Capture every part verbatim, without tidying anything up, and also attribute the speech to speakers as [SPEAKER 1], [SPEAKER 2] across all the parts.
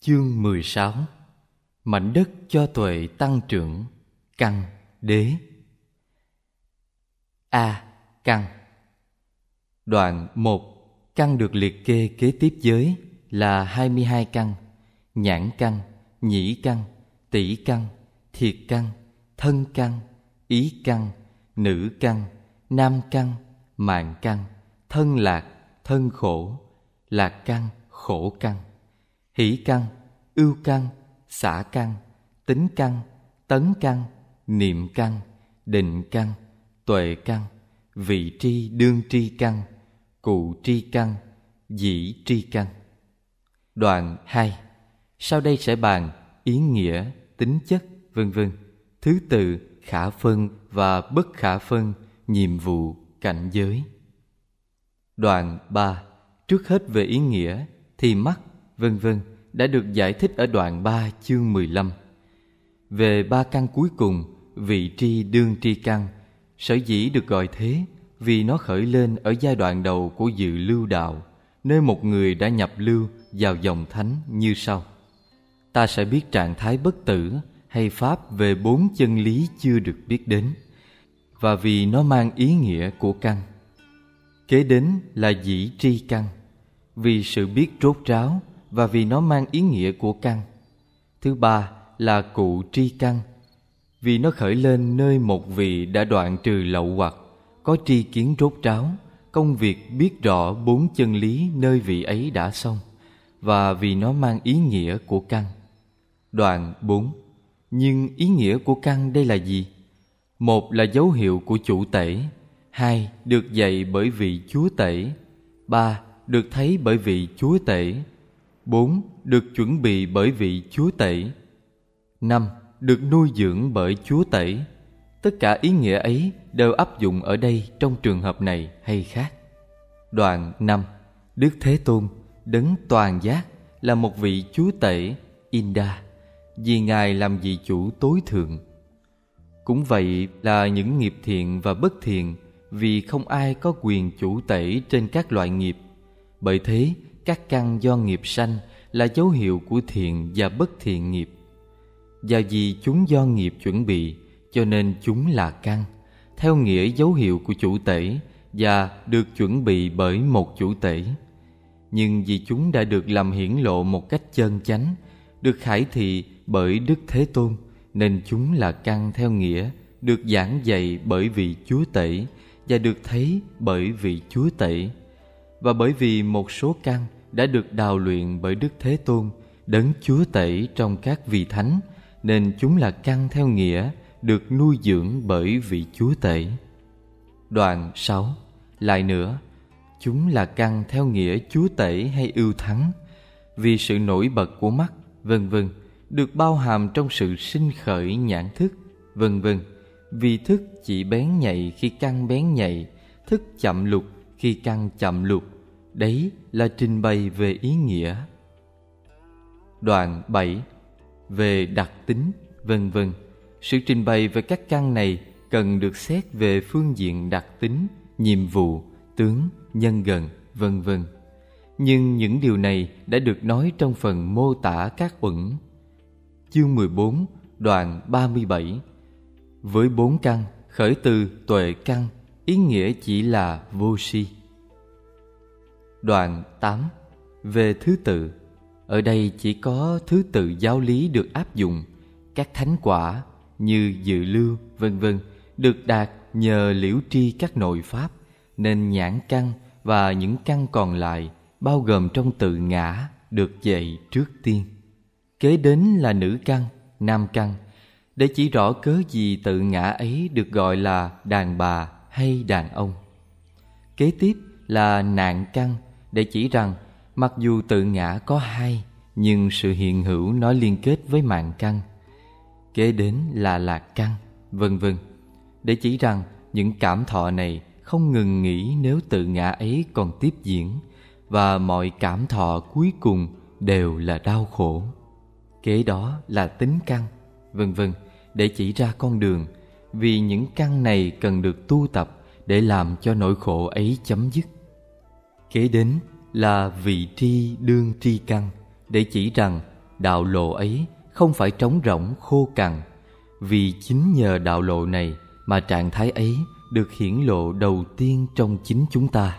[SPEAKER 1] Chương mười sáu. Mảnh đất cho tuệ tăng trưởng. Căn đế. A. Căn. Đoạn một. Căn được liệt kê kế tiếp giới là hai mươi hai căn: nhãn căn, nhĩ căn, tỷ căn, thiệt căn, thân căn, ý căn, nữ căn, nam căn, mạng căn, thân lạc, thân khổ, lạc căn, khổ căn, hỷ căn, ưu căn, xả căn, tính căn, tấn căn, niệm căn, định căn, tuệ căn, vị tri đương tri căn, cụ tri căn, dĩ tri căn. Đoạn hai. Sau đây sẽ bàn ý nghĩa, tính chất, vân vân, thứ tự, khả phân và bất khả phân, nhiệm vụ, cảnh giới. Đoạn ba. Trước hết về ý nghĩa thì mắt, vân vân đã được giải thích ở đoạn ba chương mười lăm. Về ba căn cuối cùng, vị tri đương tri căn, sở dĩ được gọi thế vì nó khởi lên ở giai đoạn đầu của dự lưu đạo, nơi một người đã nhập lưu vào dòng thánh như sau. Ta sẽ biết trạng thái bất tử hay pháp về bốn chân lý chưa được biết đến, và vì nó mang ý nghĩa của căn. Kế đến là dĩ tri căn, vì sự biết rốt ráo và vì nó mang ý nghĩa của căn. Thứ ba là cụ tri căn, vì nó khởi lên nơi một vị đã đoạn trừ lậu hoặc, có tri kiến rốt ráo, công việc biết rõ bốn chân lý nơi vị ấy đã xong, và vì nó mang ý nghĩa của căn. Đoạn bốn. Nhưng ý nghĩa của căn đây là gì? Một là dấu hiệu của chủ tể, hai được dạy bởi vị chúa tể, ba được thấy bởi vị chúa tể, bốn được chuẩn bị bởi vị chúa tể, năm được nuôi dưỡng bởi chúa tể. Tất cả ý nghĩa ấy đều áp dụng ở đây trong trường hợp này hay khác. Đoạn năm. Đức Thế Tôn, đấng toàn giác, là một vị chúa tể, Inda, vì Ngài làm vị chủ tối thượng. Cũng vậy là những nghiệp thiện và bất thiện, vì không ai có quyền chủ tể trên các loại nghiệp. Bởi thế, các căn do nghiệp sanh là dấu hiệu của thiện và bất thiện nghiệp. Và vì chúng do nghiệp chuẩn bị, cho nên chúng là căn, theo nghĩa dấu hiệu của chủ tể và được chuẩn bị bởi một chủ tể. Nhưng vì chúng đã được làm hiển lộ một cách chân chánh, được khải thị bởi Đức Thế Tôn, nên chúng là căn theo nghĩa được giảng dạy bởi vị chúa tể và được thấy bởi vị chúa tể. Và bởi vì một số căn đã được đào luyện bởi Đức Thế Tôn, đấng chúa tể trong các vị thánh, nên chúng là căn theo nghĩa được nuôi dưỡng bởi vị chúa tể. Đoạn sáu. Lại nữa, chúng là căn theo nghĩa chúa tể hay ưu thắng, vì sự nổi bật của mắt, vân vân, được bao hàm trong sự sinh khởi nhãn thức, vân vân. Vì thức chỉ bén nhạy khi căn bén nhạy, thức chậm lục khi căn chậm lục. Đấy là trình bày về ý nghĩa. Đoạn bảy. Về đặc tính, vân vân. Sự trình bày về các căn này cần được xét về phương diện đặc tính, nhiệm vụ, tướng, nhân gần, vân vân. Nhưng những điều này đã được nói trong phần mô tả các uẩn. Chương mười bốn, đoạn ba mươi bảy. Với bốn căn, khởi từ tuệ căn, ý nghĩa chỉ là vô si. Đoạn tám. Về thứ tự, ở đây chỉ có thứ tự giáo lý được áp dụng. Các thánh quả như dự lưu, vân vân được đạt nhờ liễu tri các nội pháp, nên nhãn căn và những căn còn lại bao gồm trong tự ngã được dạy trước tiên. Kế đến là nữ căn, nam căn, để chỉ rõ cớ gì tự ngã ấy được gọi là đàn bà hay đàn ông. Kế tiếp là nạn căn, để chỉ rằng mặc dù tự ngã có hai, nhưng sự hiện hữu nó liên kết với mạng căn. Kế đến là lạc căn, vân vân, để chỉ rằng những cảm thọ này không ngừng nghỉ nếu tự ngã ấy còn tiếp diễn, và mọi cảm thọ cuối cùng đều là đau khổ. Kế đó là tính căn, vân vân, để chỉ ra con đường, vì những căn này cần được tu tập để làm cho nỗi khổ ấy chấm dứt. Kế đến là vị tri đương tri căn, để chỉ rằng đạo lộ ấy không phải trống rỗng khô cằn, vì chính nhờ đạo lộ này mà trạng thái ấy được hiển lộ đầu tiên trong chính chúng ta.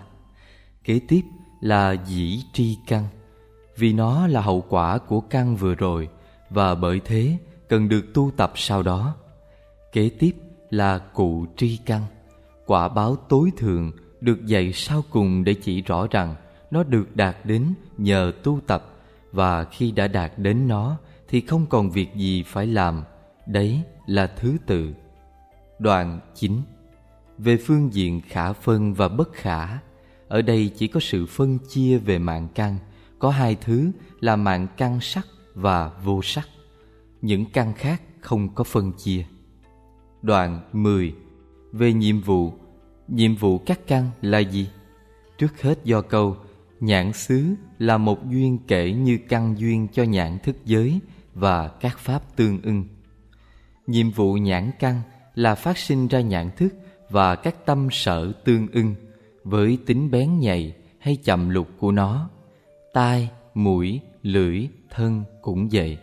[SPEAKER 1] Kế tiếp là dĩ tri căn, vì nó là hậu quả của căn vừa rồi và bởi thế cần được tu tập sau đó. Kế tiếp là cụ tri căn, quả báo tối thượng được dạy sau cùng để chỉ rõ rằng nó được đạt đến nhờ tu tập, và khi đã đạt đến nó thì không còn việc gì phải làm. Đấy là thứ tự. Đoạn chín. Về phương diện khả phân và bất khả, ở đây chỉ có sự phân chia về mạng căn, có hai thứ là mạng căn sắc và vô sắc. Những căn khác không có phân chia. Đoạn mười. Về nhiệm vụ. Nhiệm vụ các căn là gì? Trước hết do câu nhãn xứ là một duyên kể như căn duyên cho nhãn thức giới và các pháp tương ưng. Nhiệm vụ nhãn căn là phát sinh ra nhãn thức và các tâm sở tương ưng với tính bén nhạy hay chậm lục của nó. Tai, mũi, lưỡi, thân cũng vậy.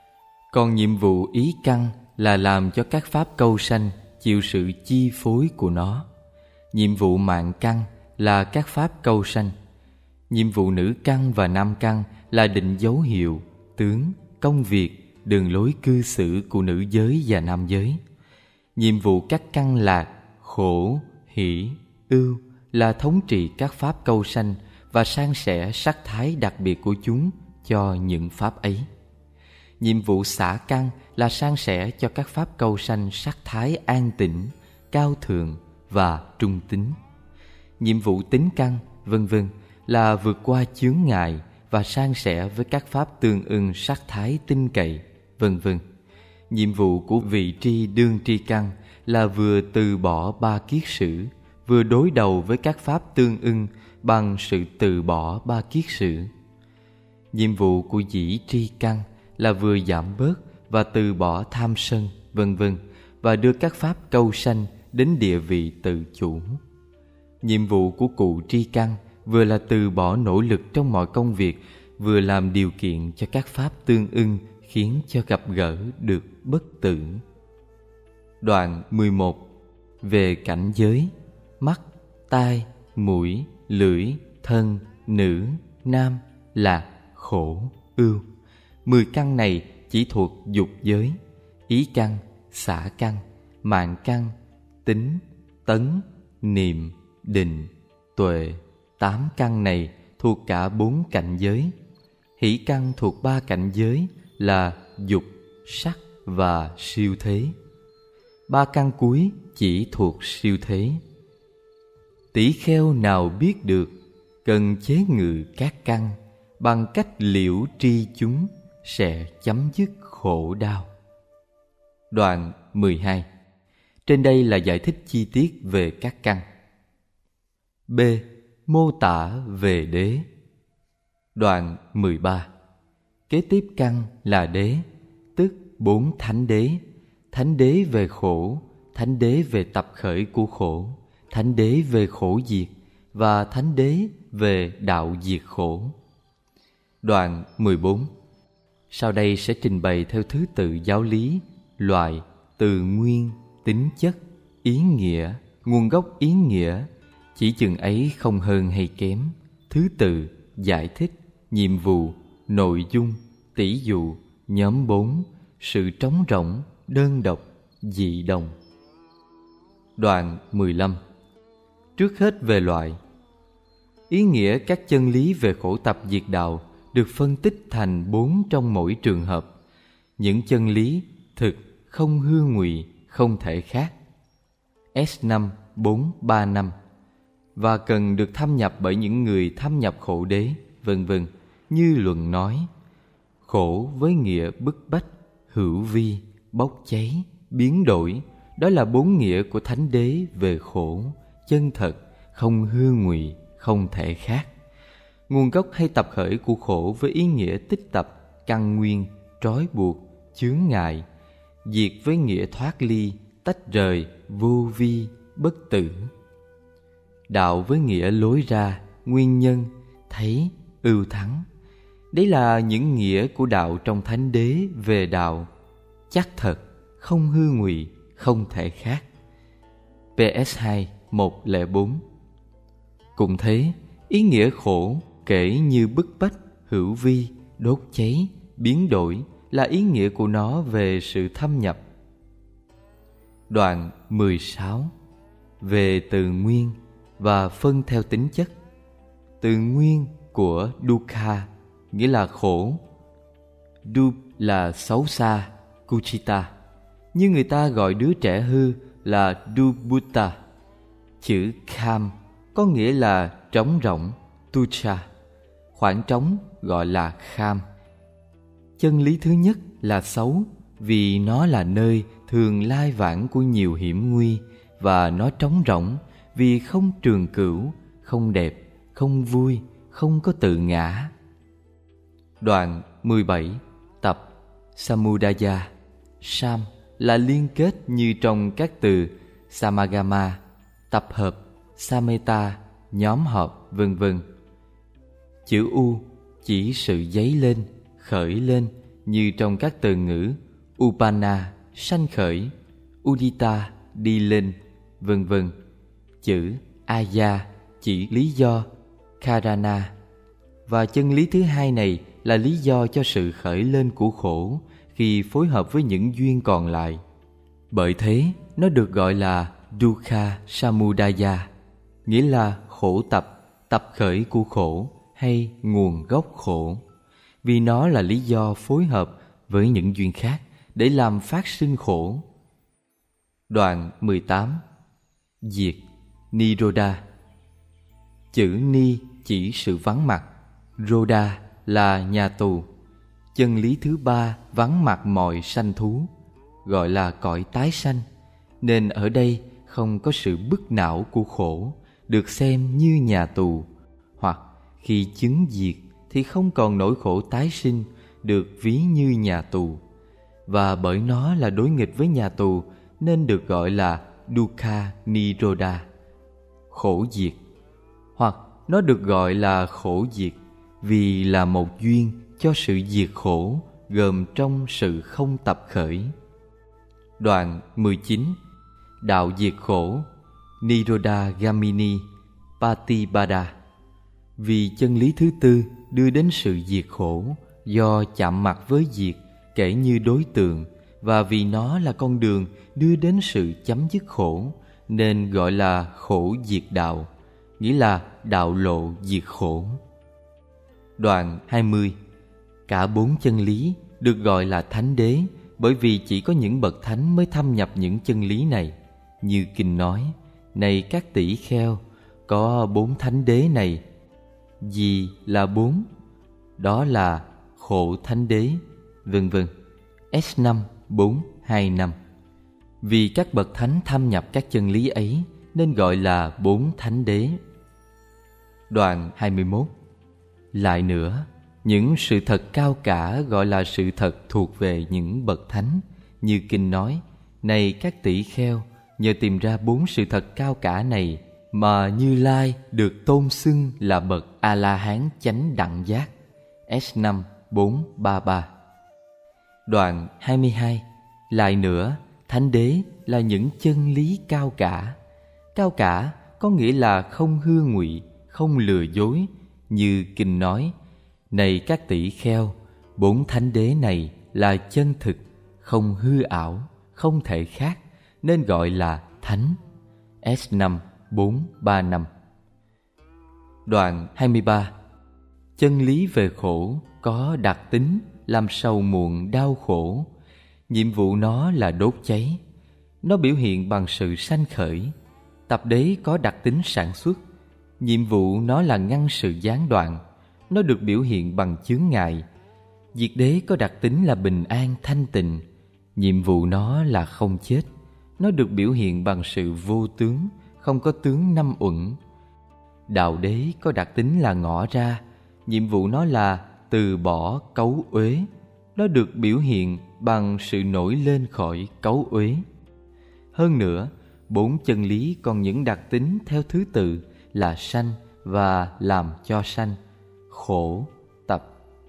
[SPEAKER 1] Còn nhiệm vụ ý căn là làm cho các pháp câu sanh chịu sự chi phối của nó. Nhiệm vụ mạng căn là các pháp câu sanh. Nhiệm vụ nữ căn và nam căn là định dấu hiệu, tướng, công việc, đường lối cư xử của nữ giới và nam giới. Nhiệm vụ các căn lạc, khổ, hỷ, ưu là thống trị các pháp câu sanh và san sẻ sắc thái đặc biệt của chúng cho những pháp ấy. Nhiệm vụ xả căn là san sẻ cho các pháp câu sanh sắc thái an tĩnh, cao thượng và trung tính. Nhiệm vụ tính căn, vân vân là vượt qua chướng ngại và san sẻ với các pháp tương ưng sắc thái tinh cậy, vân vân. Nhiệm vụ của vị tri đương tri căn là vừa từ bỏ ba kiết sử, vừa đối đầu với các pháp tương ưng bằng sự từ bỏ ba kiết sử. Nhiệm vụ của dĩ tri căn là vừa giảm bớt và từ bỏ tham sân, vân vân, và đưa các pháp câu sanh đến địa vị tự chủ. Nhiệm vụ của cụ tri căn vừa là từ bỏ nỗ lực trong mọi công việc, vừa làm điều kiện cho các pháp tương ưng khiến cho gặp gỡ được bất tử. Đoạn mười một. Về cảnh giới. Mắt, tai, mũi, lưỡi, thân, nữ, nam, lạc, khổ, ưu. Mười căn này chỉ thuộc dục giới. Ý căn, xả căn, mạng căn, tính, tấn, niệm, định, tuệ. Tám căn này thuộc cả bốn cảnh giới. Hỷ căn thuộc ba cảnh giới là dục, sắc và siêu thế. Ba căn cuối chỉ thuộc siêu thế. Tỷ kheo nào biết được, cần chế ngự các căn, bằng cách liễu tri chúng sẽ chấm dứt khổ đau. Đoạn mười hai. Trên đây là giải thích chi tiết về các căn. B. Mô tả về đế. Đoạn mười ba. Kế tiếp căn là đế, tức bốn thánh đế. Thánh đế về khổ, thánh đế về tập khởi của khổ, thánh đế về khổ diệt và thánh đế về đạo diệt khổ. Đoạn mười bốn. Sau đây sẽ trình bày theo thứ tự giáo lý, loại, từ nguyên, tính chất, ý nghĩa, nguồn gốc ý nghĩa, chỉ chừng ấy không hơn hay kém, thứ tự, giải thích, nhiệm vụ, nội dung, tỷ dụ, nhóm bốn, sự trống rỗng, đơn độc, dị đồng. Đoạn mười lăm. Trước hết về loại. Ý nghĩa các chân lý về khổ tập diệt đạo được phân tích thành bốn trong mỗi trường hợp. Những chân lý thực, không hư ngụy, không thể khác. S năm bốn ba năm và cần được thâm nhập bởi những người thâm nhập khổ đế, vân vân. Như luận nói, khổ với nghĩa bức bách, hữu vi, bốc cháy, biến đổi, đó là bốn nghĩa của thánh đế về khổ, chân thật, không hư ngụy, không thể khác. Nguồn gốc hay tập khởi của khổ với ý nghĩa tích tập, căn nguyên, trói buộc, chướng ngại. Diệt với nghĩa thoát ly, tách rời, vô vi, bất tử. Đạo với nghĩa lối ra, nguyên nhân, thấy, ưu thắng. Đấy là những nghĩa của đạo trong Thánh Đế về đạo. Chắc thật, không hư ngụy, không thể khác. pê ét hai một không bốn. Cũng thế, ý nghĩa khổ kể như bức bách, hữu vi, đốt cháy, biến đổi là ý nghĩa của nó về sự thâm nhập. Đoạn mười sáu. Về từ nguyên và phân theo tính chất. Từ nguyên của dukkha nghĩa là khổ. Du là xấu xa, kuchita, như người ta gọi đứa trẻ hư là dubutta. Chữ kham có nghĩa là trống rỗng, tucha, khoảng trống gọi là kham. Chân lý thứ nhất là xấu, vì nó là nơi thường lai vãng của nhiều hiểm nguy, và nó trống rỗng vì không trường cửu, không đẹp, không vui, không có tự ngã. Đoạn mười bảy. Tập Samudaya. Sam là liên kết như trong các từ Samagama, tập hợp, Sameta, nhóm họp, vân vân. Chữ U chỉ sự dấy lên, khởi lên, như trong các từ ngữ Upana, sanh khởi, Udita, đi lên, vân vân. Chữ Aya chỉ lý do, Karana. Và chân lý thứ hai này là lý do cho sự khởi lên của khổ khi phối hợp với những duyên còn lại. Bởi thế, nó được gọi là Dukkha Samudaya, nghĩa là khổ tập, tập khởi của khổ hay nguồn gốc khổ, vì nó là lý do phối hợp với những duyên khác để làm phát sinh khổ. Đoạn mười tám. Diệt, Nirodha. Chữ Ni chỉ sự vắng mặt, Roda là nhà tù. Chân lý thứ ba vắng mặt mọi sanh thú, gọi là cõi tái sanh, nên ở đây không có sự bức não của khổ, được xem như nhà tù. Hoặc khi chứng diệt thì không còn nỗi khổ tái sinh, được ví như nhà tù. Và bởi nó là đối nghịch với nhà tù nên được gọi là Dukkha Nirodha, khổ diệt. Hoặc nó được gọi là khổ diệt vì là một duyên cho sự diệt khổ gồm trong sự không tập khởi. Đoạn mười chín. Đạo diệt khổ, Nirodha Gamini Patipada. Vì chân lý thứ tư đưa đến sự diệt khổ do chạm mặt với diệt kể như đối tượng, và vì nó là con đường đưa đến sự chấm dứt khổ nên gọi là khổ diệt đạo, nghĩa là đạo lộ diệt khổ. Đoạn hai mươi. Cả bốn chân lý được gọi là thánh đế, bởi vì chỉ có những bậc thánh mới thâm nhập những chân lý này. Như kinh nói: này các tỷ kheo, có bốn thánh đế này. Gì là bốn? Đó là khổ thánh đế, vân vân. S năm bốn hai năm. Vì các bậc thánh thâm nhập các chân lý ấy nên gọi là bốn thánh đế. Đoạn hai mươi mốt. Lại nữa, những sự thật cao cả gọi là sự thật thuộc về những bậc thánh. Như kinh nói: này các tỷ kheo, nhờ tìm ra bốn sự thật cao cả này mà Như Lai được tôn xưng là bậc A-la-hán chánh đẳng giác. S năm bốn ba ba. Đoạn hai mươi hai. Lại nữa, thánh đế là những chân lý cao cả. Cao cả có nghĩa là không hư ngụy, không lừa dối. Như kinh nói: này các tỷ kheo, bốn thánh đế này là chân thực, không hư ảo, không thể khác, nên gọi là thánh. S năm bốn ba năm. Đoạn hai mươi ba. Chân lý về khổ có đặc tính làm sầu muộn đau khổ. Nhiệm vụ nó là đốt cháy. Nó biểu hiện bằng sự sanh khởi. Tập đế có đặc tính sản xuất. Nhiệm vụ nó là ngăn sự gián đoạn. Nó được biểu hiện bằng chướng ngại. Diệt đế có đặc tính là bình an thanh tịnh. Nhiệm vụ nó là không chết. Nó được biểu hiện bằng sự vô tướng, không có tướng năm uẩn. Đạo đế có đặc tính là ngõ ra. Nhiệm vụ nó là từ bỏ cấu uế. Nó được biểu hiện bằng sự nổi lên khỏi cấu uế. Hơn nữa, bốn chân lý còn những đặc tính theo thứ tự là sanh và làm cho sanh, khổ, tập.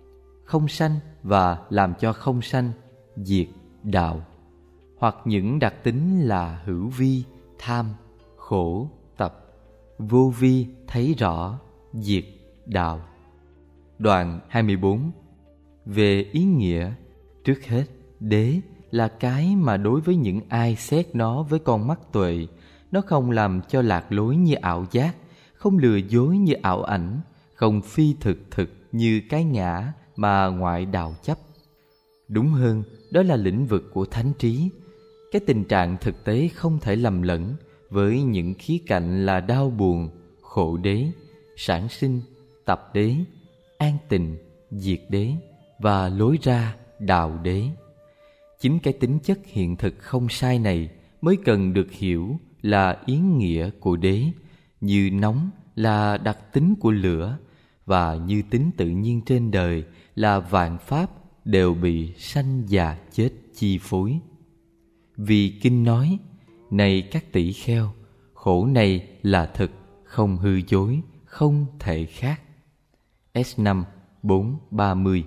[SPEAKER 1] không sanh và làm cho không sanh, diệt, đạo. Hoặc những đặc tính là hữu vi, tham, khổ, tập, vô vi, thấy rõ, diệt, đạo. Đoạn hai mươi bốn. Về ý nghĩa, trước hết, đế là cái mà đối với những ai xét nó với con mắt tuệ, nó không làm cho lạc lối như ảo giác, không lừa dối như ảo ảnh, không phi thực thực như cái ngã mà ngoại đạo chấp. Đúng hơn, đó là lĩnh vực của thánh trí. Cái tình trạng thực tế không thể lầm lẫn với những khía cạnh là đau buồn, khổ đế, sản sinh, tập đế, an tịnh, diệt đế và lối ra đạo đế. Chính cái tính chất hiện thực không sai này mới cần được hiểu là ý nghĩa của đế, như nóng là đặc tính của lửa, và như tính tự nhiên trên đời là vạn pháp đều bị sanh già chết chi phối. Vì kinh nói, này các tỷ kheo, khổ này là thực, không hư dối, không thể khác. S năm bốn ba mươi.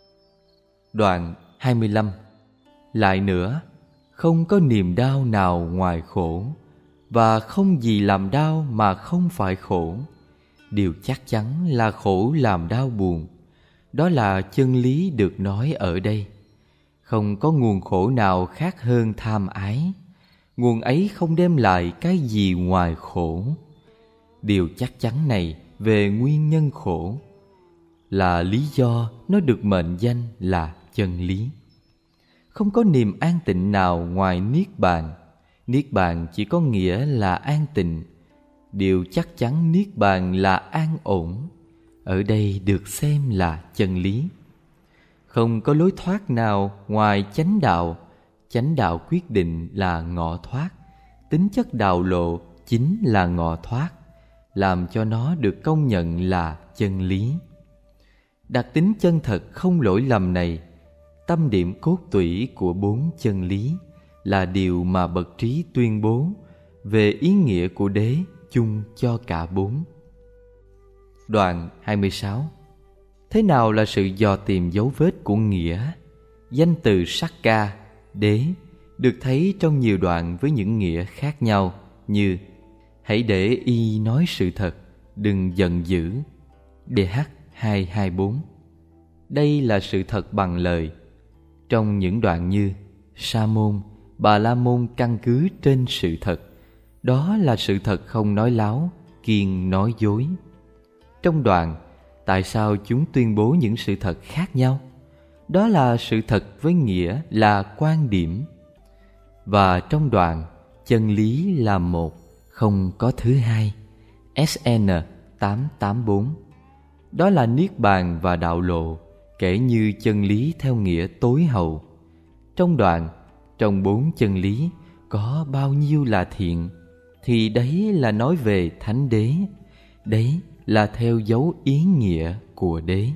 [SPEAKER 1] Đoạn hai mươi lăm. Lại nữa, không có niềm đau nào ngoài khổ, và không gì làm đau mà không phải khổ. Điều chắc chắn là khổ làm đau buồn. Đó là chân lý được nói ở đây. Không có nguồn khổ nào khác hơn tham ái. Nguồn ấy không đem lại cái gì ngoài khổ. Điều chắc chắn này về nguyên nhân khổ là lý do nó được mệnh danh là chân lý. Không có niềm an tịnh nào ngoài niết bàn. Niết bàn chỉ có nghĩa là an tịnh. Điều chắc chắn niết bàn là an ổn. Ở đây được xem là chân lý. Không có lối thoát nào ngoài chánh đạo. Chánh đạo quyết định là ngọ thoát. Tính chất đạo lộ chính là ngọ thoát, làm cho nó được công nhận là chân lý. Đặc tính chân thật không lỗi lầm này, tâm điểm cốt tủy của bốn chân lý, là điều mà bậc trí tuyên bố về ý nghĩa của đế chung cho cả bốn. Đoạn hai mươi sáu. Thế nào là sự dò tìm dấu vết của nghĩa? Danh từ Sakka, đế, được thấy trong nhiều đoạn với những nghĩa khác nhau, như hãy để y nói sự thật, đừng giận dữ, đê hát hai hai bốn. Đây là sự thật bằng lời. Trong những đoạn như Sa môn, Bà la môn căn cứ trên sự thật, đó là sự thật không nói láo, kiêng nói dối. Trong đoạn tại sao chúng tuyên bố những sự thật khác nhau? Đó là sự thật với nghĩa là quan điểm. Và trong đoạn chân lý là một, không có thứ hai, S N tám tám bốn. Đó là niết bàn và đạo lộ, kể như chân lý theo nghĩa tối hậu. Trong đoạn trong bốn chân lý có bao nhiêu là thiện, thì đấy là nói về thánh đế. Đấy là theo dấu ý nghĩa của đế.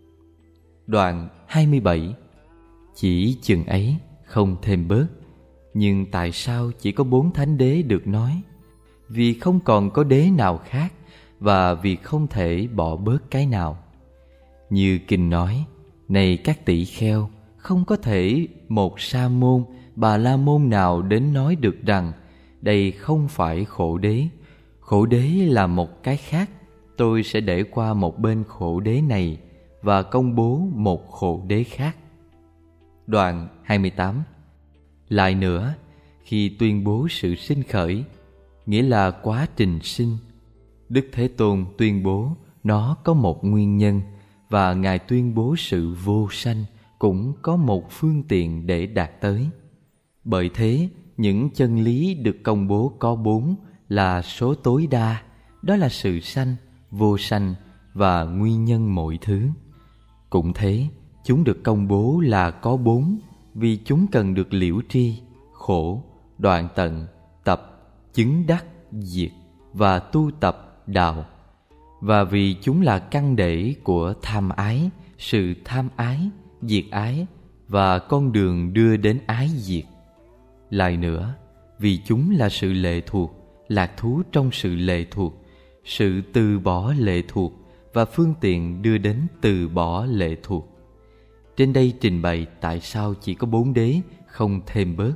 [SPEAKER 1] Đoạn hai mươi bảy. Chỉ chừng ấy, không thêm bớt. Nhưng tại sao chỉ có bốn thánh đế được nói? Vì không còn có đế nào khác, và vì không thể bỏ bớt cái nào. Như kinh nói, này các tỷ kheo, không có thể một sa môn, bà la môn nào đến nói được rằng đây không phải khổ đế. Khổ đế là một cái khác. Tôi sẽ để qua một bên khổ đế này và công bố một khổ đế khác. Đoạn hai mươi tám. Lại nữa, khi tuyên bố sự sinh khởi, nghĩa là quá trình sinh, Đức Thế Tôn tuyên bố nó có một nguyên nhân, và Ngài tuyên bố sự vô sanh cũng có một phương tiện để đạt tới. Bởi thế, những chân lý được công bố có bốn là số tối đa, đó là sự sanh, vô sanh và nguyên nhân mọi thứ. Cũng thế, chúng được công bố là có bốn, vì chúng cần được liễu tri, khổ, đoạn tận, tập, chứng đắc, diệt và tu tập đạo. Và vì chúng là căn để của tham ái, sự tham ái, diệt ái và con đường đưa đến ái diệt. Lại nữa, vì chúng là sự lệ thuộc, lạc thú trong sự lệ thuộc, sự từ bỏ lệ thuộc và phương tiện đưa đến từ bỏ lệ thuộc. Trên đây trình bày tại sao chỉ có bốn đế, không thêm bớt.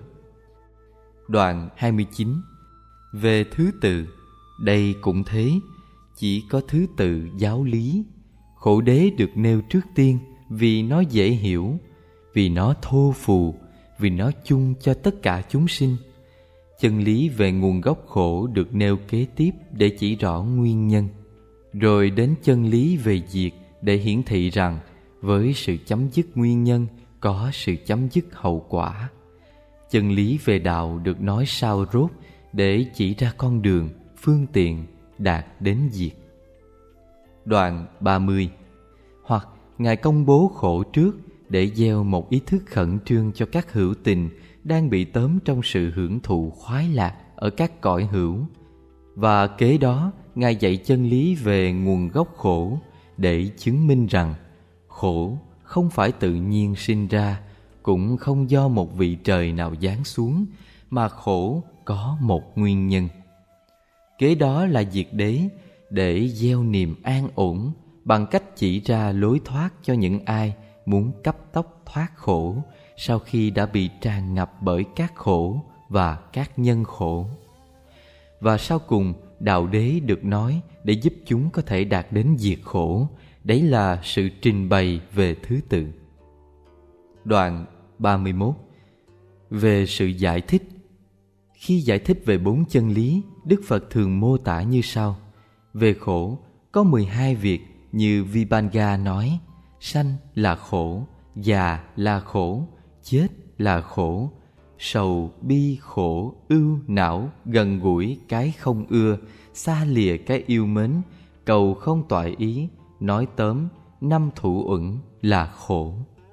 [SPEAKER 1] Đoạn hai mươi chín. Về thứ tự, đây cũng thế, chỉ có thứ tự giáo lý. Khổ đế được nêu trước tiên vì nó dễ hiểu, vì nó thô phù, vì nó chung cho tất cả chúng sinh. Chân lý về nguồn gốc khổ được nêu kế tiếp để chỉ rõ nguyên nhân. Rồi đến chân lý về diệt để hiển thị rằng với sự chấm dứt nguyên nhân có sự chấm dứt hậu quả. Chân lý về đạo được nói sao rốt để chỉ ra con đường, phương tiện đạt đến diệt. Đoạn ba mươi. Hoặc Ngài công bố khổ trước để gieo một ý thức khẩn trương cho các hữu tình đang bị tóm trong sự hưởng thụ khoái lạc ở các cõi hữu. Và kế đó Ngài dạy chân lý về nguồn gốc khổ để chứng minh rằng khổ không phải tự nhiên sinh ra, cũng không do một vị trời nào giáng xuống, mà khổ có một nguyên nhân. Kế đó là diệt đế để gieo niềm an ổn bằng cách chỉ ra lối thoát cho những ai muốn cấp tốc thoát khổ sau khi đã bị tràn ngập bởi các khổ và các nhân khổ. Và sau cùng, đạo đế được nói để giúp chúng có thể đạt đến diệt khổ. Đấy là sự trình bày về thứ tự. Đoạn ba mươi mốt. Về sự giải thích. Khi giải thích về bốn chân lý, Đức Phật thường mô tả như sau. Về khổ, có mười hai việc như Vibhanga nói: sanh là khổ, già là khổ, chết là khổ, sầu, bi, khổ, ưu, não, gần gũi cái không ưa, xa lìa cái yêu mến, cầu không toại ý, nói tóm, năm thủ uẩn là khổ.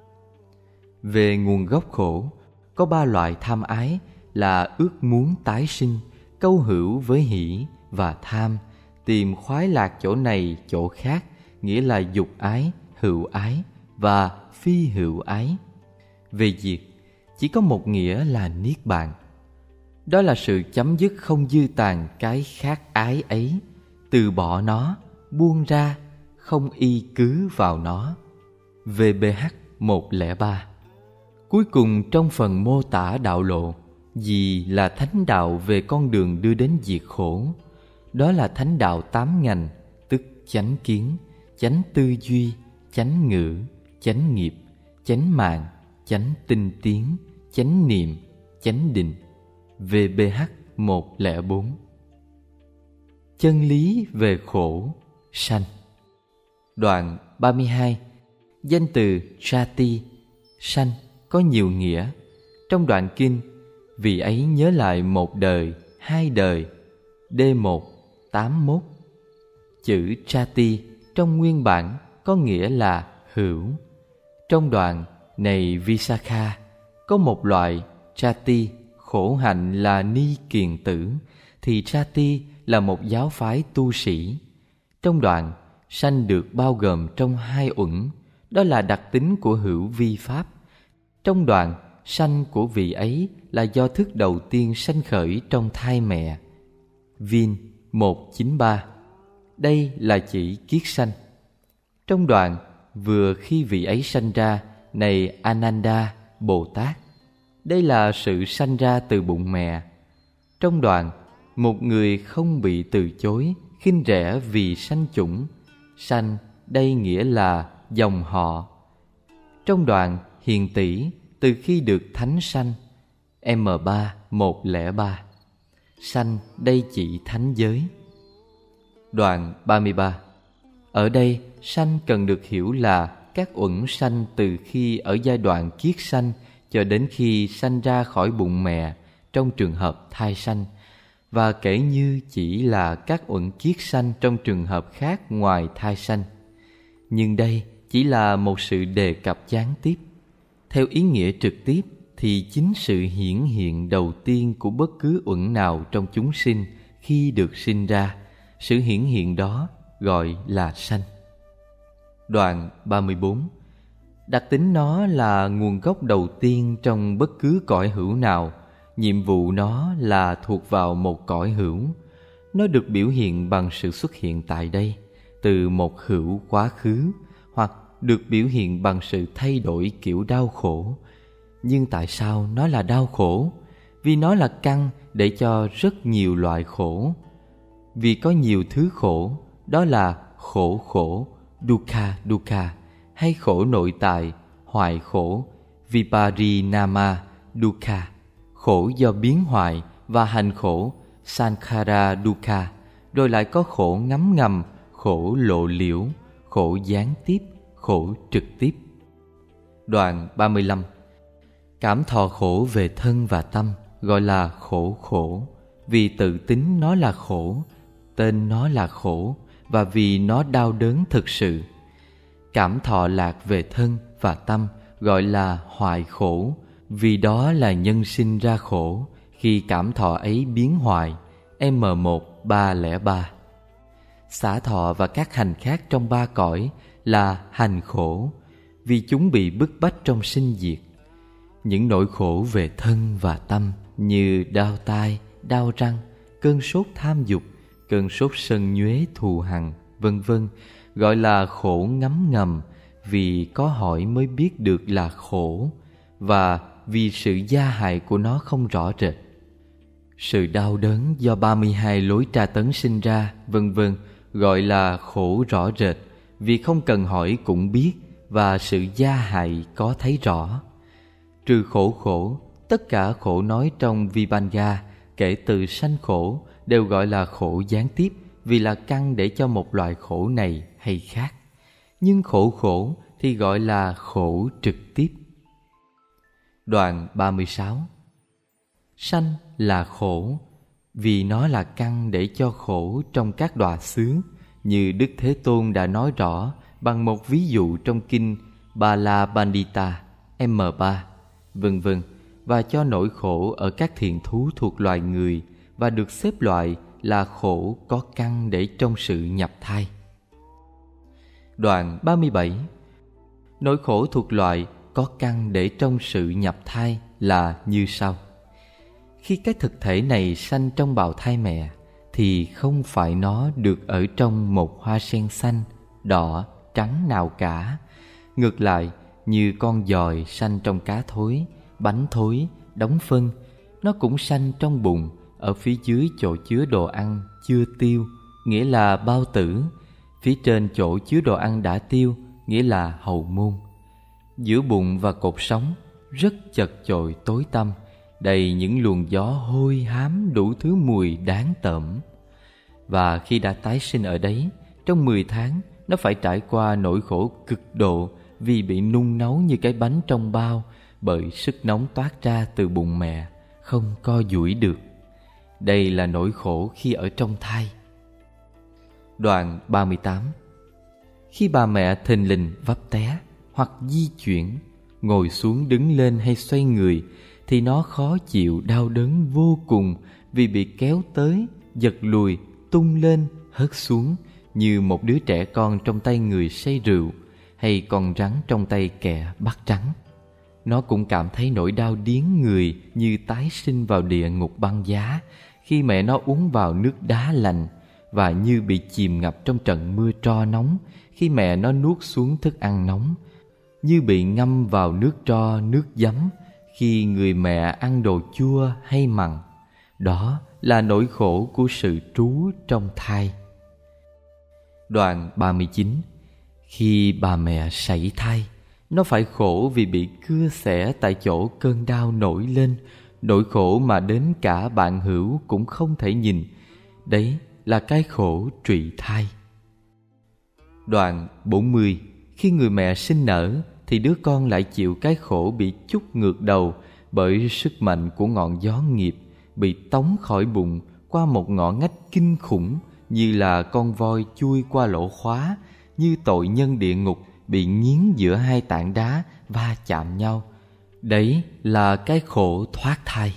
[SPEAKER 1] Về nguồn gốc khổ, có ba loại tham ái là ước muốn tái sinh, câu hữu với hỷ và tham, tìm khoái lạc chỗ này chỗ khác, nghĩa là dục ái, hữu ái và phi hữu ái. Về diệt, chỉ có một nghĩa là niết bàn. Đó là sự chấm dứt không dư tàn cái khác ái ấy, từ bỏ nó, buông ra, không y cứ vào nó. vê bê hát một không ba. Cuối cùng trong phần mô tả đạo lộ, gì là thánh đạo về con đường đưa đến diệt khổ? Đó là thánh đạo tám ngành, tức chánh kiến, chánh tư duy, chánh ngữ, chánh nghiệp, chánh mạng, chánh tinh tiến, chánh niệm, chánh định. vê bê hát một không bốn. Chân lý về khổ, sanh. Đoạn ba mươi hai. Danh từ Jati, sanh, có nhiều nghĩa. Trong đoạn kinh, vì ấy nhớ lại một đời, hai đời, đê một, tám mốt. Chữ Jati trong nguyên bản có nghĩa là hữu. Trong đoạn này Visakha, có một loại Jati khổ hạnh là ni kiền tử, thì Jati là một giáo phái tu sĩ. Trong đoạn, sanh được bao gồm trong hai uẩn, đó là đặc tính của hữu vi pháp. Trong đoạn, sanh của vị ấy là do thức đầu tiên sanh khởi trong thai mẹ. Vin một chín ba. Đây là chỉ kiết sanh. Trong đoạn, vừa khi vị ấy sanh ra, này Ananda Bồ Tát, đây là sự sanh ra từ bụng mẹ. Trong đoạn, một người không bị từ chối, khinh rẻ vì sanh chủng. Sanh đây nghĩa là dòng họ. Trong đoạn hiền tỷ, từ khi được thánh sanh. em ba một không ba. Sanh đây chỉ thánh giới. Đoạn ba mươi ba. Ở đây sanh cần được hiểu là các uẩn sanh từ khi ở giai đoạn kiết sanh cho đến khi sanh ra khỏi bụng mẹ trong trường hợp thai sanh, và kể như chỉ là các uẩn kiết sanh trong trường hợp khác ngoài thai sanh. Nhưng đây chỉ là một sự đề cập gián tiếp. Theo ý nghĩa trực tiếp thì chính sự hiển hiện đầu tiên của bất cứ uẩn nào trong chúng sinh khi được sinh ra, sự hiển hiện đó gọi là sanh. Đoạn ba mươi bốn. Đặc tính nó là nguồn gốc đầu tiên trong bất cứ cõi hữu nào. Nhiệm vụ nó là thuộc vào một cõi hữu. Nó được biểu hiện bằng sự xuất hiện tại đây, từ một hữu quá khứ, hoặc được biểu hiện bằng sự thay đổi kiểu đau khổ. Nhưng tại sao nó là đau khổ? Vì nó là căn để cho rất nhiều loại khổ. Vì có nhiều thứ khổ, đó là khổ khổ, dukkha dukkha, hay khổ nội tại, hoại khổ, viparinama dukkha, khổ do biến hoại và hành khổ, sankhara dukkha. Rồi lại có khổ ngấm ngầm, khổ lộ liễu, khổ gián tiếp, khổ trực tiếp. Đoạn ba mươi lăm. Cảm thọ khổ về thân và tâm gọi là khổ khổ, vì tự tính nó là khổ, tên nó là khổ, và vì nó đau đớn thực sự. Cảm thọ lạc về thân và tâm gọi là hoại khổ, vì đó là nhân sinh ra khổ khi cảm thọ ấy biến hoại. M một ba không ba. Xả thọ và các hành khác trong ba cõi là hành khổ, vì chúng bị bức bách trong sinh diệt. Những nỗi khổ về thân và tâm như đau tai, đau răng, cơn sốt tham dục, cơn sốt sân nhuế thù hằn, vân vân gọi là khổ ngấm ngầm, vì có hỏi mới biết được là khổ, và vì sự gia hại của nó không rõ rệt. Sự đau đớn do ba mươi hai lối tra tấn sinh ra, vân vân gọi là khổ rõ rệt, vì không cần hỏi cũng biết, và sự gia hại có thấy rõ. Trừ khổ khổ, tất cả khổ nói trong Vibhanga kể từ sanh khổ đều gọi là khổ gián tiếp, vì là căn để cho một loại khổ này hay khác. Nhưng khổ khổ thì gọi là khổ trực tiếp. Đoạn ba mươi sáu. Sanh là khổ, vì nó là căn để cho khổ trong các đọa xứ, như Đức Thế Tôn đã nói rõ bằng một ví dụ trong kinh Balabandita M ba, vân vân, và cho nỗi khổ ở các thiện thú thuộc loài người, và được xếp loại là khổ có căn để trong sự nhập thai. Đoạn ba mươi bảy. Nỗi khổ thuộc loại có căn để trong sự nhập thai là như sau. Khi cái thực thể này sanh trong bào thai mẹ, thì không phải nó được ở trong một hoa sen xanh, đỏ, trắng nào cả. Ngược lại, như con giòi sanh trong cá thối, bánh thối, đóng phân, nó cũng sanh trong bụng, ở phía dưới chỗ chứa đồ ăn chưa tiêu, nghĩa là bao tử, phía trên chỗ chứa đồ ăn đã tiêu, nghĩa là hậu môn. Giữa bụng và cột sống rất chật chội tối tăm, đầy những luồng gió hôi hám đủ thứ mùi đáng tởm. Và khi đã tái sinh ở đấy, trong mười tháng nó phải trải qua nỗi khổ cực độ, vì bị nung nấu như cái bánh trong bao, bởi sức nóng toát ra từ bụng mẹ, không co duỗi được. Đây là nỗi khổ khi ở trong thai. Đoạn ba mươi tám. Khi bà mẹ thình lình vấp té, hoặc di chuyển, ngồi xuống đứng lên hay xoay người, thì nó khó chịu đau đớn vô cùng, vì bị kéo tới, giật lùi, tung lên, hất xuống, như một đứa trẻ con trong tay người say rượu, hay con rắn trong tay kẻ bắt rắn. Nó cũng cảm thấy nỗi đau điếng người như tái sinh vào địa ngục băng giá, khi mẹ nó uống vào nước đá lạnh, và như bị chìm ngập trong trận mưa tro nóng, khi mẹ nó nuốt xuống thức ăn nóng, như bị ngâm vào nước tro, nước giấm, khi người mẹ ăn đồ chua hay mặn. Đó là nỗi khổ của sự trú trong thai. Đoạn ba mươi chín. Khi bà mẹ sảy thai, nó phải khổ vì bị cưa xẻ tại chỗ cơn đau nổi lên, nỗi khổ mà đến cả bạn hữu cũng không thể nhìn. Đấy là cái khổ trụy thai. Đoạn bốn mươi. Khi người mẹ sinh nở, thì đứa con lại chịu cái khổ bị chúc ngược đầu bởi sức mạnh của ngọn gió nghiệp, bị tống khỏi bụng qua một ngõ ngách kinh khủng, như là con voi chui qua lỗ khóa, như tội nhân địa ngục bị nghiến giữa hai tảng đá va chạm nhau. Đấy là cái khổ thoát thai.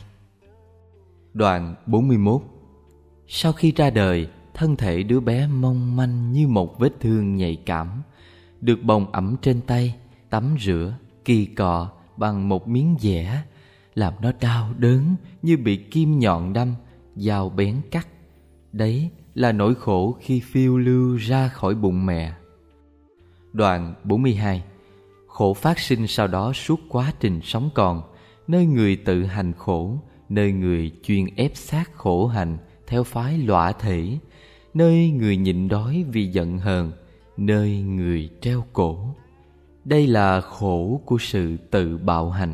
[SPEAKER 1] Đoạn bốn mươi mốt. Sau khi ra đời, thân thể đứa bé mong manh như một vết thương nhạy cảm, được bồng ẵm trên tay, tắm rửa, kỳ cọ bằng một miếng dẻ, làm nó đau đớn như bị kim nhọn đâm, dao bén cắt. Đấy là nỗi khổ khi phiêu lưu ra khỏi bụng mẹ. Đoạn bốn mươi hai. Khổ phát sinh sau đó suốt quá trình sống còn, nơi người tự hành khổ, nơi người chuyên ép xác khổ hành theo phái lõa thể, nơi người nhịn đói vì giận hờn, nơi người treo cổ. Đây là khổ của sự tự bạo hành.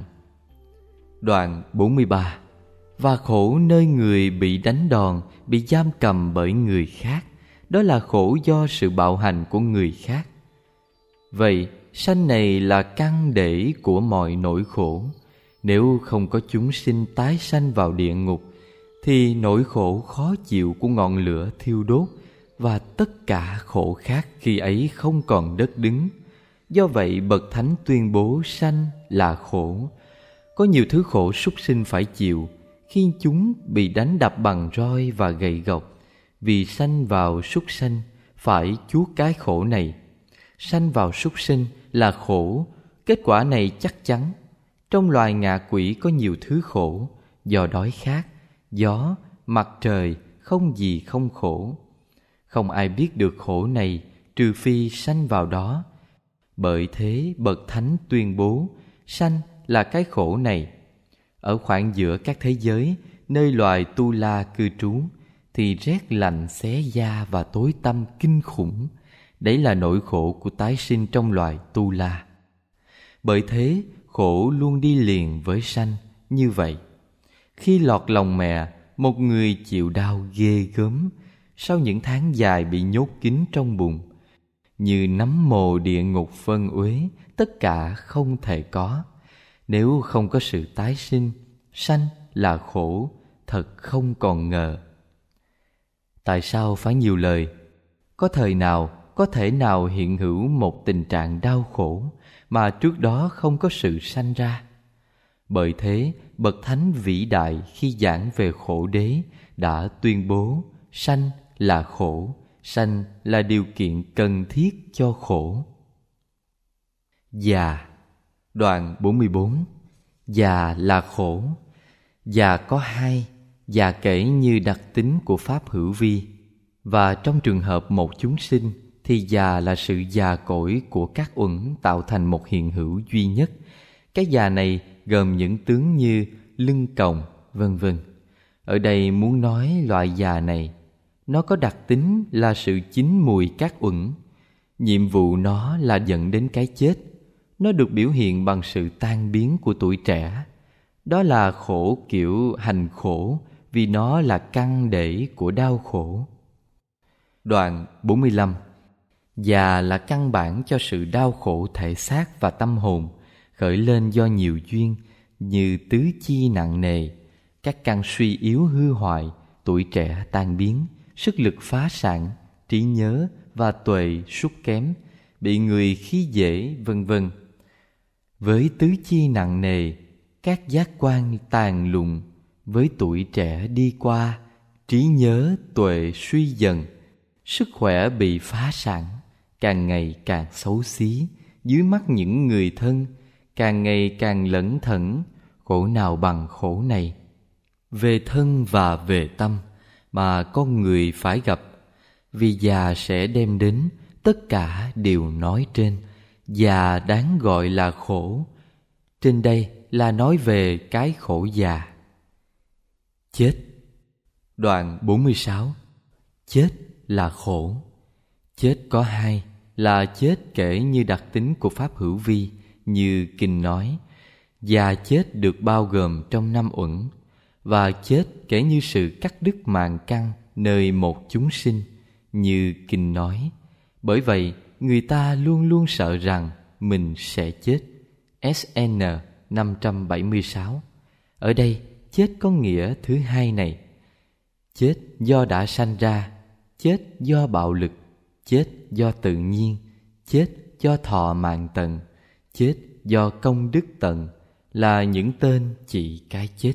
[SPEAKER 1] Đoạn bốn mươi ba. Và khổ nơi người bị đánh đòn, bị giam cầm bởi người khác, đó là khổ do sự bạo hành của người khác. Vậy sanh này là căn để của mọi nỗi khổ. Nếu không có chúng sinh tái sanh vào địa ngục, thì nỗi khổ khó chịu của ngọn lửa thiêu đốt và tất cả khổ khác khi ấy không còn đất đứng. Do vậy bậc thánh tuyên bố sanh là khổ. Có nhiều thứ khổ súc sinh phải chịu khi chúng bị đánh đập bằng roi và gậy gộc. Vì sanh vào súc sanh phải chuốc cái khổ này. Sanh vào súc sinh là khổ, kết quả này chắc chắn. Trong loài ngạ quỷ có nhiều thứ khổ, do đói khát, gió, mặt trời, không gì không khổ. Không ai biết được khổ này trừ phi sanh vào đó. Bởi thế bậc thánh tuyên bố sanh là cái khổ này. Ở khoảng giữa các thế giới, nơi loài Tu La cư trú, thì rét lạnh xé da và tối tăm kinh khủng. Đấy là nỗi khổ của tái sinh trong loài Tu La. Bởi thế khổ luôn đi liền với sanh như vậy. Khi lọt lòng mẹ, một người chịu đau ghê gớm sau những tháng dài bị nhốt kín trong bùn. Như nấm mồ địa ngục phân uế, tất cả không thể có. Nếu không có sự tái sinh, sanh là khổ, thật không còn ngờ. Tại sao phải nhiều lời? Có thời nào, có thể nào hiện hữu một tình trạng đau khổ mà trước đó không có sự sanh ra? Bởi thế, bậc thánh vĩ đại khi giảng về khổ đế đã tuyên bố sanh là khổ, sanh là điều kiện cần thiết cho khổ. Già. Đoạn bốn mươi bốn. Già là khổ. Già có hai, già kể như đặc tính của pháp hữu vi. Và trong trường hợp một chúng sinh thì già là sự già cỗi của các uẩn tạo thành một hiện hữu duy nhất. Cái già này gồm những tướng như lưng còng, vân vân. Ở đây muốn nói loại già này, nó có đặc tính là sự chín mùi các uẩn. Nhiệm vụ nó là dẫn đến cái chết. Nó được biểu hiện bằng sự tan biến của tuổi trẻ. Đó là khổ kiểu hành khổ, vì nó là căn để của đau khổ. Đoạn bốn mươi lăm. Già là căn bản cho sự đau khổ thể xác và tâm hồn, khởi lên do nhiều duyên như tứ chi nặng nề, các căn suy yếu hư hoại, tuổi trẻ tan biến, sức lực phá sản, trí nhớ và tuệ sút kém, bị người khi dễ, vân vân. Với tứ chi nặng nề, các giác quan tàn lụng, với tuổi trẻ đi qua, trí nhớ tuệ suy dần, sức khỏe bị phá sản, càng ngày càng xấu xí dưới mắt những người thân, càng ngày càng lẩn thẩn, khổ nào bằng khổ này. Về thân và về tâm mà con người phải gặp, vì già sẽ đem đến tất cả điều nói trên. Già đáng gọi là khổ. Trên đây là nói về cái khổ già. Chết. Đoạn bốn mươi sáu. Chết là khổ. Chết có hai, là chết kể như đặc tính của pháp hữu vi, như kinh nói. Già chết được bao gồm trong năm uẩn, và chết kể như sự cắt đứt mạng căn nơi một chúng sinh, như kinh nói. Bởi vậy, người ta luôn luôn sợ rằng mình sẽ chết. ét en năm trăm bảy mươi sáu. Ở đây, chết có nghĩa thứ hai này. Chết do đã sanh ra, chết do bạo lực, chết do tự nhiên, chết do thọ mạng tận, chết do công đức tận, là những tên chỉ cái chết.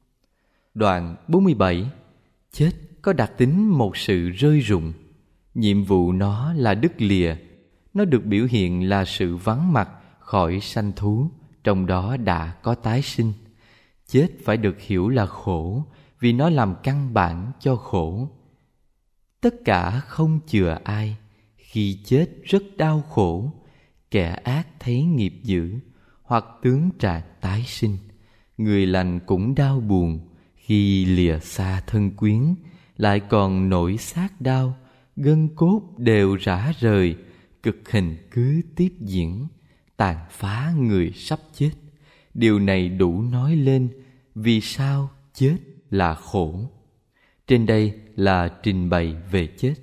[SPEAKER 1] Đoạn bốn mươi bảy. Chết có đặc tính một sự rơi rụng. Nhiệm vụ nó là đứt lìa. Nó được biểu hiện là sự vắng mặt khỏi sanh thú, trong đó đã có tái sinh. Chết phải được hiểu là khổ, vì nó làm căn bản cho khổ. Tất cả không chừa ai. Khi chết rất đau khổ, kẻ ác thấy nghiệp dữ, hoặc tướng trạng tái sinh. Người lành cũng đau buồn khi lìa xa thân quyến, lại còn nỗi xác đau, gân cốt đều rã rời, cực hình cứ tiếp diễn, tàn phá người sắp chết. Điều này đủ nói lên vì sao chết là khổ. Trên đây là trình bày về chết.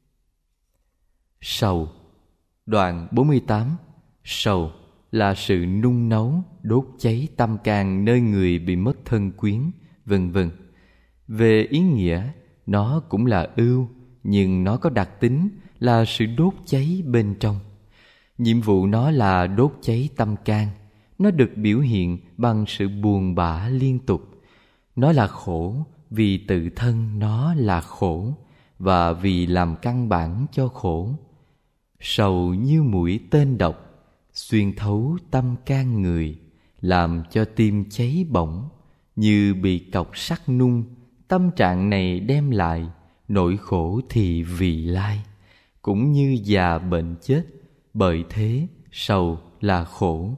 [SPEAKER 1] Sầu. Đoạn bốn mươi tám. Sầu là sự nung nấu, đốt cháy tâm can nơi người bị mất thân quyến, vân vân. Về ý nghĩa, nó cũng là ưu, nhưng nó có đặc tính là sự đốt cháy bên trong. Nhiệm vụ nó là đốt cháy tâm can. Nó được biểu hiện bằng sự buồn bã liên tục. Nó là khổ vì tự thân nó là khổ, và vì làm căn bản cho khổ. Sầu như mũi tên độc, xuyên thấu tâm can người, làm cho tim cháy bỏng. Như bị cọc sắt nung, tâm trạng này đem lại nỗi khổ thì vị lai, cũng như già bệnh chết. Bởi thế sầu là khổ.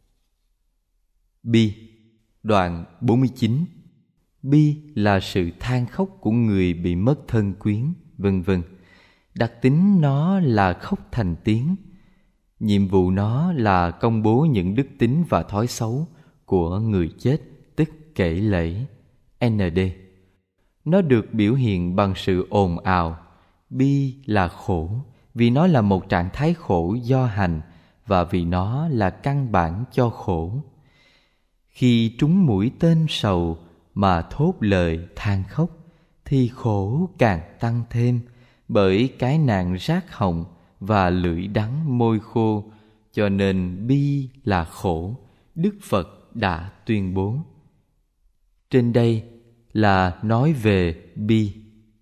[SPEAKER 1] Bi. Đoạn bốn mươi chín. Bi là sự than khóc của người bị mất thân quyến, vân vân. Đặc tính nó là khóc thành tiếng. Nhiệm vụ nó là công bố những đức tính và thói xấu của người chết, tức kể lể. en đê. Nó được biểu hiện bằng sự ồn ào. Bi là khổ vì nó là một trạng thái khổ do hành, và vì nó là căn bản cho khổ. Khi trúng mũi tên sầu mà thốt lời than khóc, thì khổ càng tăng thêm, bởi cái nạn rát họng và lưỡi đắng môi khô. Cho nên bi là khổ, Đức Phật đã tuyên bố. Trên đây là nói về bi.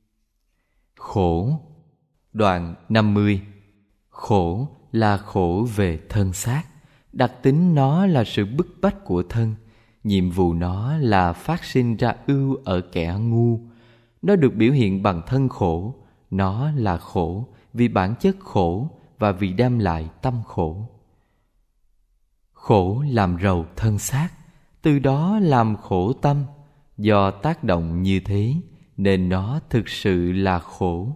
[SPEAKER 1] Khổ. Đoạn năm mươi. Khổ là khổ về thân xác. Đặc tính nó là sự bức bách của thân. Nhiệm vụ nó là phát sinh ra ưu ở kẻ ngu. Nó được biểu hiện bằng thân khổ. Nó là khổ vì bản chất khổ và vì đem lại tâm khổ. Khổ làm rầu thân xác, từ đó làm khổ tâm. Do tác động như thế nên nó thực sự là khổ.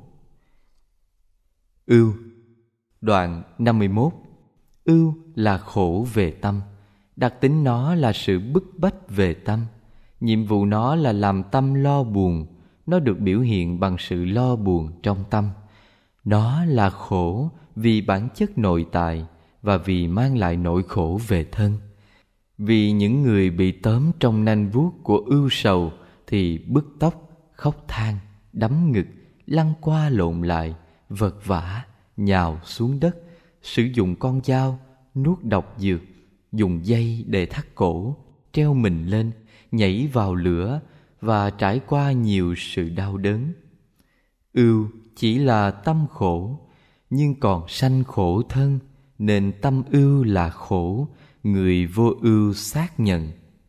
[SPEAKER 1] Ưu. Đoạn năm mươi mốt. Ưu là khổ về tâm. Đặc tính nó là sự bức bách về tâm. Nhiệm vụ nó là làm tâm lo buồn. Nó được biểu hiện bằng sự lo buồn trong tâm. Nó là khổ vì bản chất nội tại và vì mang lại nỗi khổ về thân. Vì những người bị tóm trong nanh vuốt của ưu sầu thì bứt tóc, khóc than, đấm ngực, lăn qua lộn lại, vật vã, nhào xuống đất, sử dụng con dao, nuốt độc dược, dùng dây để thắt cổ, treo mình lên, nhảy vào lửa và trải qua nhiều sự đau đớn. Ưu chỉ là tâm khổ, nhưng còn sanh khổ thân, nên tâm ưu là khổ, người vô ưu xác nhận.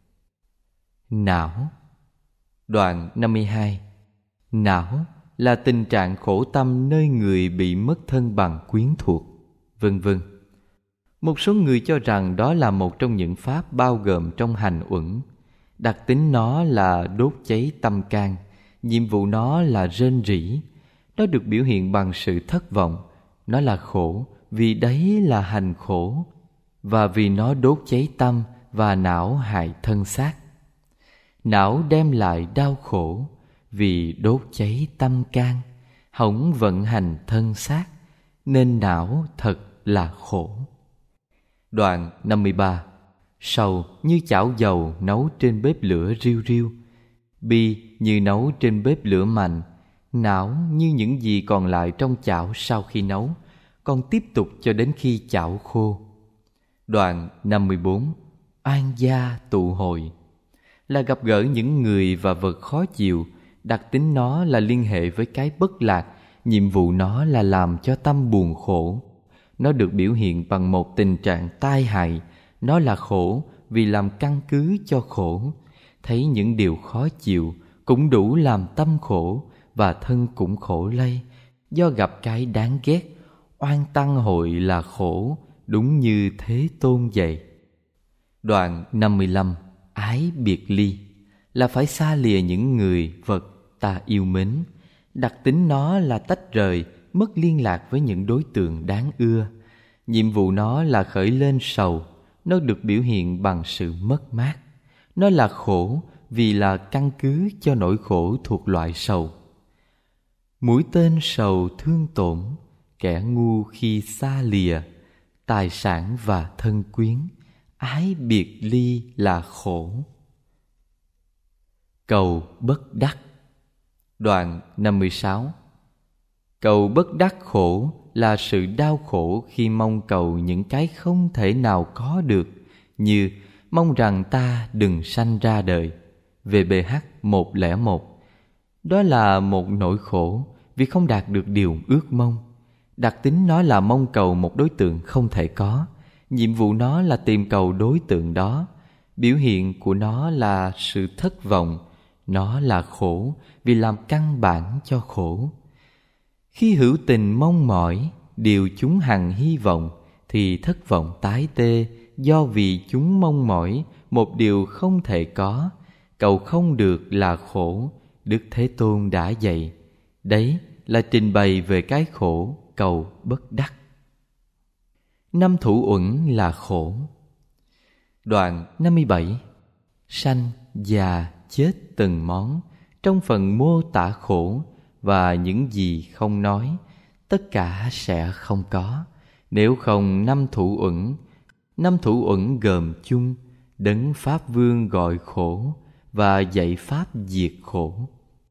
[SPEAKER 1] Não. Đoạn năm mươi hai. Não là tình trạng khổ tâm nơi người bị mất thân bằng quyến thuộc, vân vân. Một số người cho rằng đó là một trong những pháp bao gồm trong hành uẩn. Đặc tính nó là đốt cháy tâm can. Nhiệm vụ nó là rên rỉ. Nó được biểu hiện bằng sự thất vọng. Nó là khổ vì đấy là hành khổ, và vì nó đốt cháy tâm và não hại thân xác. Não đem lại đau khổ vì đốt cháy tâm can, hỏng vận hành thân xác, nên não thật là khổ. Đoạn năm mươi ba. Sầu như chảo dầu nấu trên bếp lửa riu riu. Bi như nấu trên bếp lửa mạnh. Não như những gì còn lại trong chảo sau khi nấu, còn tiếp tục cho đến khi chảo khô. Đoạn năm mươi bốn. Oan gia tụ hội là gặp gỡ những người và vật khó chịu. Đặc tính nó là liên hệ với cái bất lạc. Nhiệm vụ nó là làm cho tâm buồn khổ. Nó được biểu hiện bằng một tình trạng tai hại. Nó là khổ vì làm căn cứ cho khổ. Thấy những điều khó chịu cũng đủ làm tâm khổ, và thân cũng khổ lây do gặp cái đáng ghét. Oan tăng hội là khổ đúng như Thế Tôn dạy. Đoạn năm mươi lăm. Ái biệt ly là phải xa lìa những người, vật ta yêu mến. Đặc tính nó là tách rời, mất liên lạc với những đối tượng đáng ưa. Nhiệm vụ nó là khởi lên sầu. Nó được biểu hiện bằng sự mất mát. Nó là khổ vì là căn cứ cho nỗi khổ thuộc loại sầu. Mũi tên sầu thương tổn, kẻ ngu khi xa lìa, tài sản và thân quyến, ái biệt ly là khổ. Cầu bất đắc. Đoạn năm mươi sáu. Cầu bất đắc khổ là sự đau khổ khi mong cầu những cái không thể nào có được, như mong rằng ta đừng sanh ra đời. vê bê hát một không một. Đó là một nỗi khổ vì không đạt được điều ước mong. Đặc tính nó là mong cầu một đối tượng không thể có. Nhiệm vụ nó là tìm cầu đối tượng đó. Biểu hiện của nó là sự thất vọng. Nó là khổ vì làm căn bản cho khổ. Khi hữu tình mong mỏi điều chúng hằng hy vọng, thì thất vọng tái tê, do vì chúng mong mỏi một điều không thể có. Cầu không được là khổ, Đức Thế Tôn đã dạy. Đấy là trình bày về cái khổ cầu bất đắc. Năm thủ uẩn là khổ. Đoạn năm mươi bảy. Sanh, già, chết từng món, trong phần mô tả khổ, và những gì không nói, tất cả sẽ không có, nếu không năm thủ uẩn. Năm thủ uẩn gồm chung, đấng Pháp Vương gọi khổ, và dạy Pháp diệt khổ.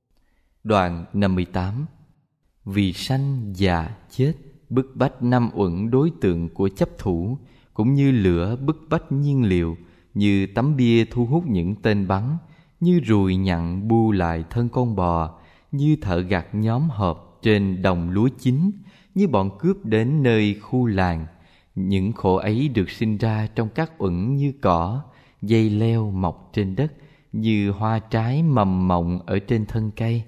[SPEAKER 1] Đoạn năm mươi tám. Vì sanh, già, chết bức bách năm uẩn đối tượng của chấp thủ, cũng như lửa bức bách nhiên liệu, như tấm bia thu hút những tên bắn, như ruồi nhặn bu lại thân con bò, như thợ gặt nhóm họp trên đồng lúa chín, như bọn cướp đến nơi khu làng. Những khổ ấy được sinh ra trong các uẩn như cỏ, dây leo mọc trên đất, như hoa trái mầm mọng ở trên thân cây.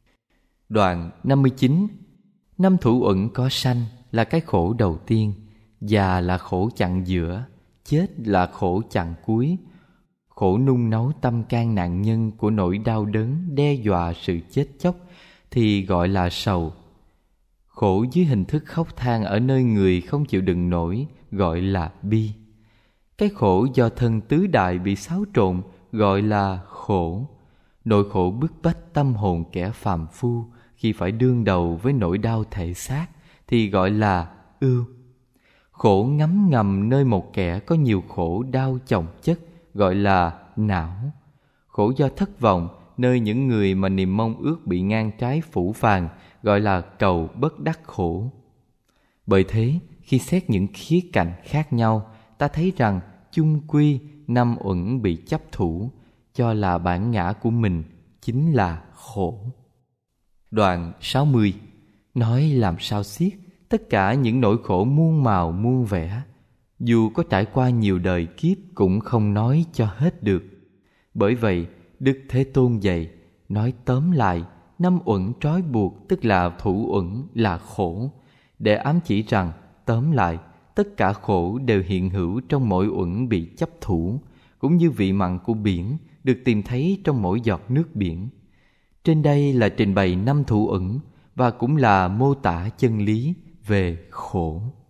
[SPEAKER 1] Đoạn năm mươi chín. Năm thủ uẩn có sanh là cái khổ đầu tiên, già là khổ chặn giữa, chết là khổ chặn cuối. Khổ nung nấu tâm can nạn nhân của nỗi đau đớn đe dọa sự chết chóc thì gọi là sầu. Khổ dưới hình thức khóc than ở nơi người không chịu đựng nổi gọi là bi. Cái khổ do thân tứ đại bị xáo trộn gọi là khổ. Nỗi khổ bức bách tâm hồn kẻ phàm phu khi phải đương đầu với nỗi đau thể xác thì gọi là ưu. Khổ ngấm ngầm nơi một kẻ có nhiều khổ đau chồng chất gọi là não. Khổ do thất vọng nơi những người mà niềm mong ước bị ngang trái phủ phàng gọi là cầu bất đắc khổ. Bởi thế, khi xét những khía cạnh khác nhau, ta thấy rằng chung quy năm uẩn bị chấp thủ cho là bản ngã của mình chính là khổ. Đoạn sáu mươi. Nói làm sao xiết tất cả những nỗi khổ muôn màu muôn vẻ, dù có trải qua nhiều đời kiếp cũng không nói cho hết được. Bởi vậy, Đức Thế Tôn dạy, nói tóm lại, năm uẩn trói buộc tức là thủ uẩn là khổ, để ám chỉ rằng, tóm lại, tất cả khổ đều hiện hữu trong mỗi uẩn bị chấp thủ, cũng như vị mặn của biển được tìm thấy trong mỗi giọt nước biển. Trên đây là trình bày năm thủ uẩn và cũng là mô tả chân lý về khổ.